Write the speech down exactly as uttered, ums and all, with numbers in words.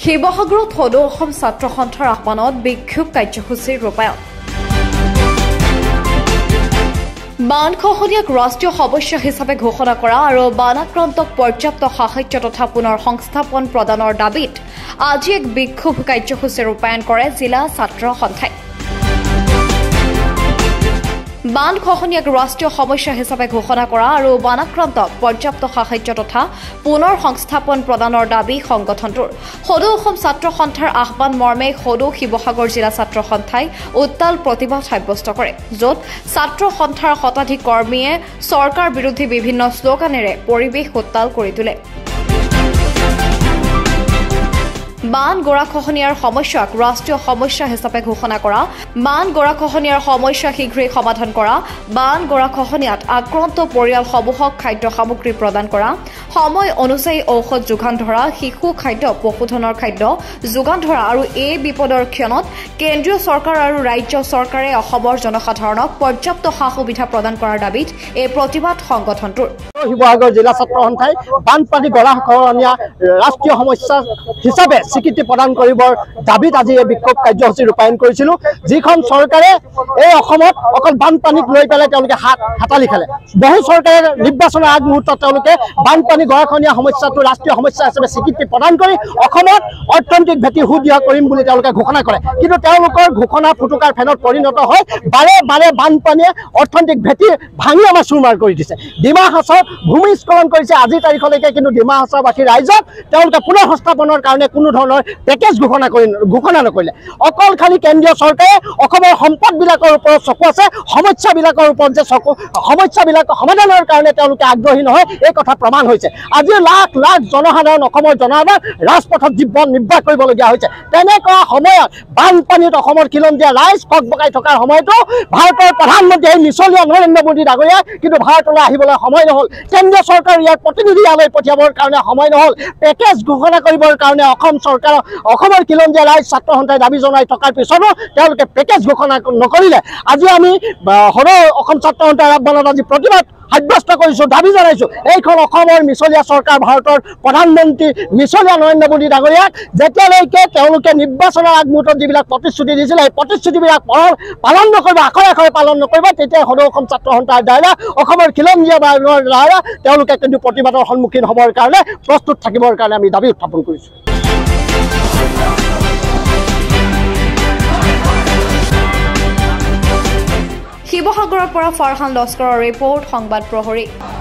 শিৱসাগৰত সদৌ অসম ছাত্ৰ সন্থাৰ আহ্বানত বিক্ষোভ কাৰ্যসূচীৰ ৰূপায়ণ বানখহনীয়াক ৰাষ্ট্ৰীয় সমস্যা হিচাপে ঘোষণা কৰা আৰু বানাক্ৰান্তক পৰ্যাপ্ত সাহায্য তথা পুনৰ সংস্থাপন প্ৰদানৰ দাবীত আজি এক বিক্ষোভ কাৰ্যসূচী ৰূপায়ণ কৰে জিলা ছাত্ৰ সন্থাই বানখহনীয়াক ৰাষ্ট্ৰীয় সমস্যা হিচাপে ঘোষণা কৰা আৰু বানাক্ৰান্তক পৰ্যাপ্ত সাহায্য তথা পুনৰ সংস্থাপন প্ৰদানৰ দাবী সংগঠনটোৰ সদৌ অসম ছাত্ৰ সন্থাৰ আহ্বান মৰ্মে সদৌ শিৱসাগৰ জিলা ছাত্ৰ সন্থাই উত্তাল প্ৰতিবাদ সাব্যস্ত কৰে য'ত ছাত্ৰ সন্থাৰ শতাধিক কৰ্মীয়ে চৰকাৰ বিৰোধী বিভিন্ন শ্লোগানেৰে পৰিৱেশ উত্তাল কৰি তোলে বান গৰাখহনীয়াৰ সমস্যাক ৰাষ্ট্ৰীয় সমস্যা হিচাপে ঘোষণা কৰা বান গৰাখহনীয়াৰ সমস্যা শীঘ্ৰেই সমাধান কৰা বান গৰাখহনীয়াত আক্ৰান্ত পৰিয়ালসমূহক খাদ্য সামগ্ৰী প্ৰদান কৰা সময় অনুযায়ী ঔষধ যোগান ধৰা শিশু খাদ্য পশুধনৰ খাদ্য যোগান ধৰা আৰু এই বিপদৰ ক্ষণত কেন্দ্ৰীয় চৰকাৰ আৰু ৰাজ্য চৰকাৰে অসমৰ জনসাধাৰণক পৰ্যাপ্ত সা সুবিধা প্ৰদান কৰাৰ দাবীত এই প্ৰতিবাদ সংগঠনটোৰ শিৱসাগৰ জিলা ছাত্ৰ সন্থাই বানপানী গৰাখহনীয়া ৰাষ্ট্ৰীয় সমস্যা হিচাপে স্বীকৃতি প্ৰদান কৰিবৰ দাবীত আজি এই বিক্ষোভ কাৰ্যসূচী ৰূপায়ণ কৰিছিলোঁ যিখন চৰকাৰে এই অসমত অকল বানপানীক লৈ পেলাই তেওঁলোকে হাত হাতালি খেলে বহু চৰকাৰে নিৰ্বাচনৰ আগমুহূৰ্তত তেওঁলোকে বানপানী গৰাখহনীয়া সমস্যাটো ৰাষ্ট্ৰীয় সমস্যা হিচাপে স্বীকৃতি প্ৰদান কৰি অসমত অৰ্থনৈতিক ভেটি সুদৃঢ় কৰিম বুলি তেওঁলোকে ঘোষণা কৰে কিন্তু তেওঁলোকৰ ঘোষণা ফুটুকাৰ ফেনত পৰিণত হয় বাৰে বাৰে বানপানীয়ে অৰ্থনৈতিক ভেটি ভাঙি আমাৰ চুৰমাৰ কৰি দিছে ডিমা হাছাওত ভূমিস্খলন কৰিছে আজিৰ তাৰিখলৈকে কিন্তু ডিমা হাছাওবাসী ৰাইজক তেওঁলোকে পুনৰ সংস্থাপনৰ কাৰণে কোনো ধৰণৰ পেকেজ ঘোষণা কৰি ঘোষণা নকৰিলে অকল খালি কেন্দ্ৰীয় চৰকাৰে অসমৰ সম্পদবিলাকৰ ওপৰত চকু আছে সমস্যাবিলাকৰ ওপৰত যে চকু সমস্যাবিলাক সমাধানৰ কাৰণে তেওঁলোকে আগ্ৰহী নহয় এই কথা প্ৰমাণ হৈছে আজি লাখ লাখ জনসাধাৰণ অসমৰ জনসাধাৰণ ৰাজপথত জীৱন নিৰ্বাহ কৰিবলগীয়া হৈছে তেনেকুৱা সময়ত বানপানীত অসমৰ খিলঞ্জীয়া ৰাইজ ককবকাই থকাৰ সময়তো ভাৰতৰ প্ৰধানমন্ত্ৰী এই মিছলীয়া নৰেন্দ্ৰ মোদী ডাঙৰীয়া কিন্তু ভাৰতলৈ আহিবলৈ সময় নহ'ল কেন্দ্ৰীয় চৰকাৰ ইয়াৰ প্ৰতিনিধি ইয়ালৈ পঠিয়াবৰ কাৰণে সময় নহ'ল পেকেজ ঘোষণা কৰিবৰ কাৰণে অসম চৰকাৰ অসমৰ খিলঞ্জীয়া ৰাইজ ছাত্ৰ সন্থাই দাবী জনাই থকাৰ পিছতো তেওঁলোকে পেকেজ ঘোষণা নকৰিলে আজি আমি সদৌ অসম ছাত্ৰ সন্থাৰ আহ্বানত আজি প্ৰতিবাদ সাব্যস্ত কৰিছোঁ দাবী জনাইছোঁ এইখন অসমৰ মিছলীয়া চৰকাৰ ভাৰতৰ প্ৰধানমন্ত্ৰী মিছলীয়া নৰেন্দ্ৰ মোদী ডাঙৰীয়াক যেতিয়ালৈকে তেওঁলোকে নিৰ্বাচনৰ আগমুহূৰ্তত যিবিলাক প্ৰতিশ্ৰুতি দিছিলে সেই প্ৰতিশ্ৰুতিবিলাক পালন নকৰিব আখৰে আখৰে পালন নকৰিব তেতিয়া সদৌ অসম ছাত্ৰ সন্থাৰ দ্বাৰা অসমৰ খিলঞ্জীয়া দ্বাৰা তেওঁলোকে কিন্তু প্ৰতিবাদৰ সন্মুখীন হ'বৰ কাৰণে প্ৰস্তুত থাকিবৰ কাৰণে আমি দাবী উত্থাপন কৰিছোঁ শিৱসাগৰৰ পৰা ফাৰহান লস্কৰৰ ৰিপৰ্ট সংবাদ প্ৰহৰী।